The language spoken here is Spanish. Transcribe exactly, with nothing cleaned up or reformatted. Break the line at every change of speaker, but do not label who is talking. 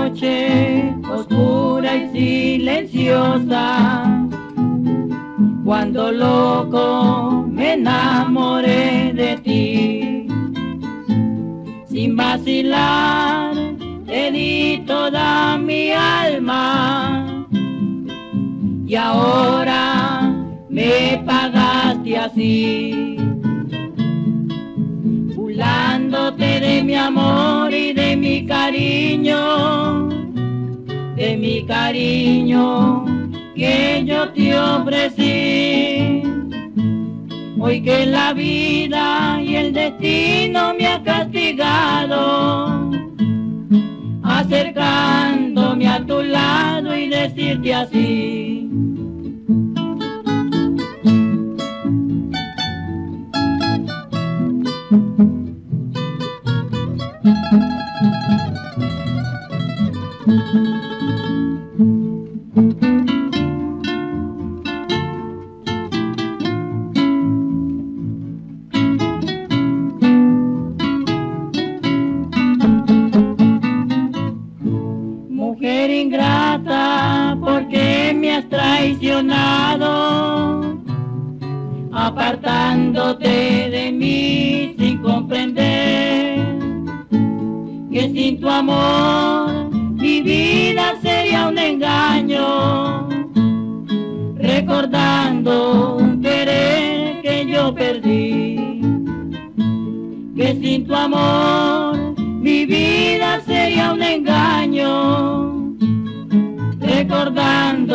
noche oscura y silenciosa, cuando loco me enamoré de ti. Sin vacilar te di toda mi alma y ahora me pagaste así, burlándote de mi amor y de mi cariño, de mi cariño que yo te ofrecí. Hoy que la vida y el destino me ha castigado, acercándome a tu lado y decirte así. Mujer ingrata, ¿por qué me has traicionado? Apartándote de mí sin comprender que sin tu amor mi vida sería un engaño, recordando un querer que yo perdí, que sin tu amor mi vida sería un engaño, recordando